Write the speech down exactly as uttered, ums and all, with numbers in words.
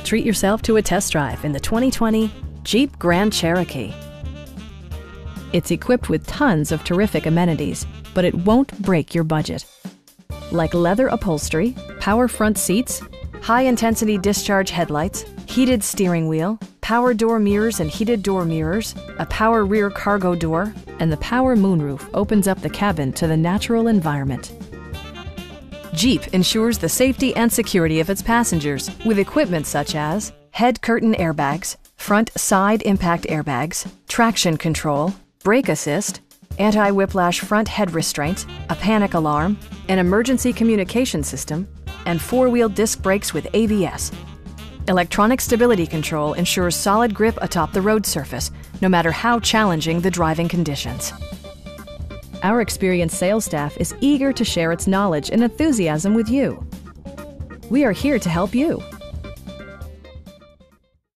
Treat yourself to a test drive in the twenty twenty Jeep Grand Cherokee. It's equipped with tons of terrific amenities, but it won't break your budget. Like leather upholstery, power front seats, high-intensity discharge headlights, heated steering wheel, power door mirrors and heated door mirrors, a power rear cargo door, and the power moonroof opens up the cabin to the natural environment. Jeep ensures the safety and security of its passengers with equipment such as head curtain airbags, front side impact airbags, traction control, brake assist, anti-whiplash front head restraints, a panic alarm, an emergency communication system, and four-wheel disc brakes with A B S. Electronic stability control ensures solid grip atop the road surface, no matter how challenging the driving conditions. Our experienced sales staff is eager to share its knowledge and enthusiasm with you. We are here to help you.